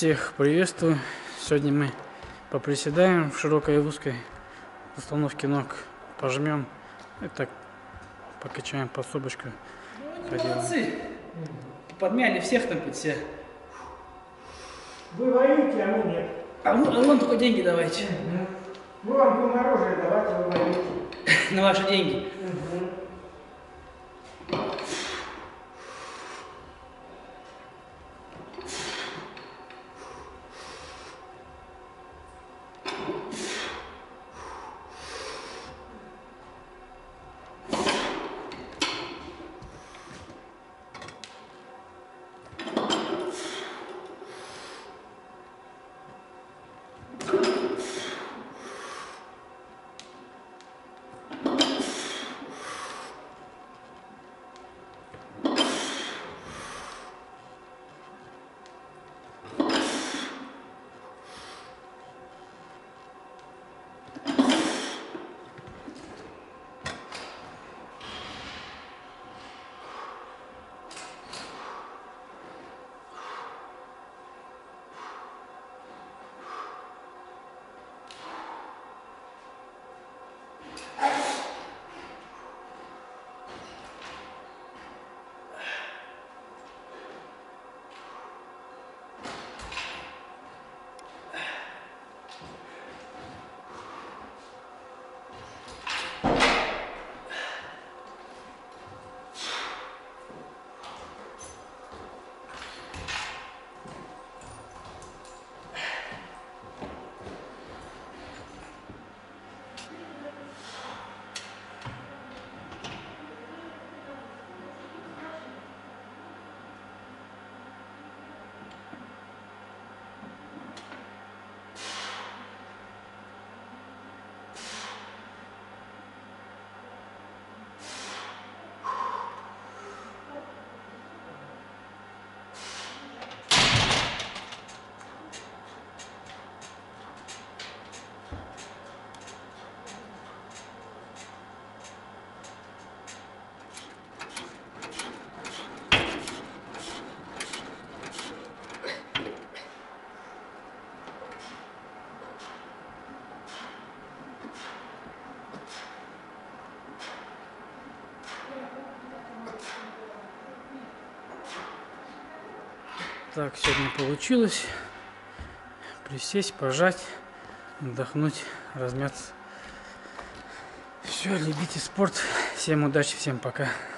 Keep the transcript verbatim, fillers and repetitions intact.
Всех приветствую. Сегодня мы поприседаем в широкой и узкой установке ног, пожмем и так покачаем подсобочку. Ну, молодцы. Подмяли всех там под себя. Вы воюете, а мы нет. А ну, а вон только деньги давайте. Угу. Мы вам по мороженое давайте, вы воюете. На ваши деньги. Угу. Так, сегодня получилось присесть, пожать, отдохнуть, размяться. Все, любите спорт. Всем удачи, всем пока.